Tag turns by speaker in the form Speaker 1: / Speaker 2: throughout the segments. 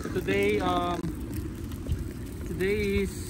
Speaker 1: So today is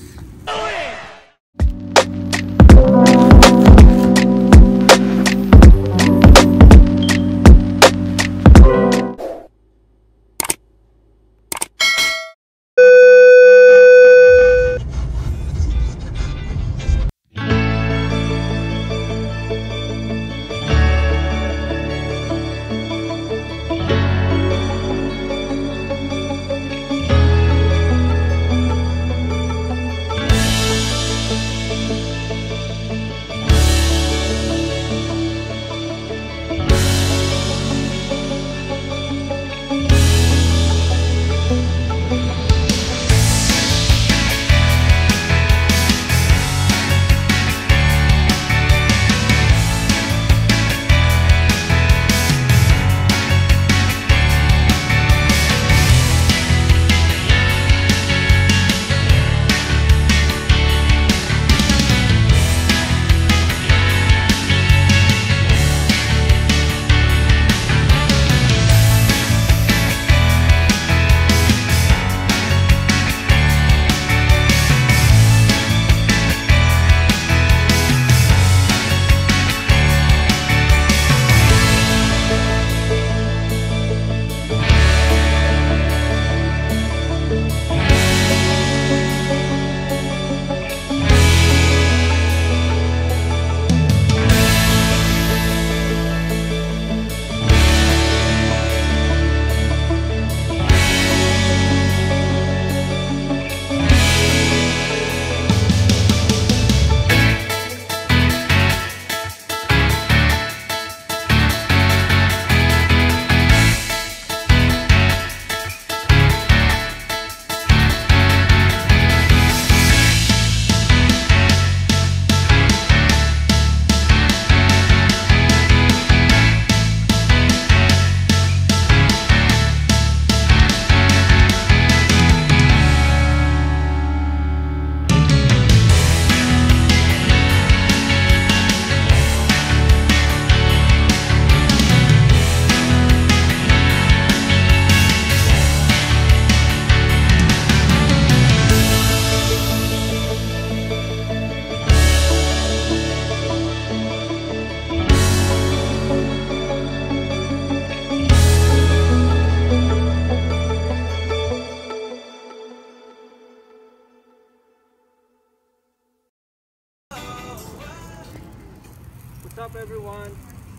Speaker 1: what's up everyone?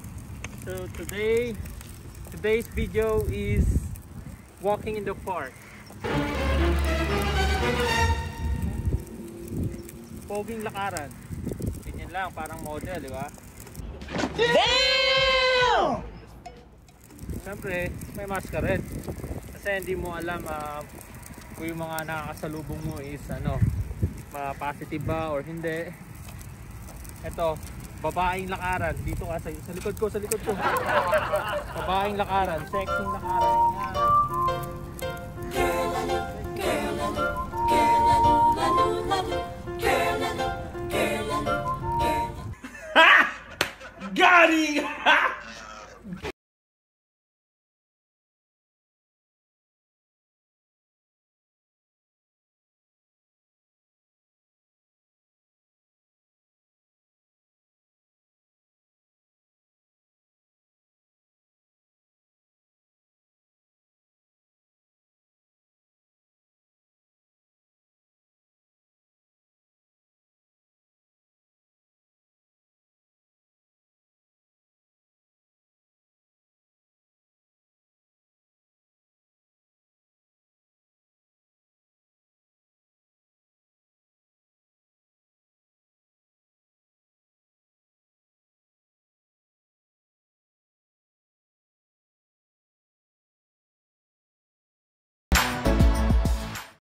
Speaker 1: So today's video is walking in the park. Poging lakaran. Ganyan lang, parang model, di ba? Damn! Siyempre, may mask ka rin. Kasi hindi mo alam kung yung mga nakakasalubong mo is positive ba or hindi. Ito, babaeng lakaran. Dito ka sa likod ko. Babaeng lakaran, sexy lakaran. Yan.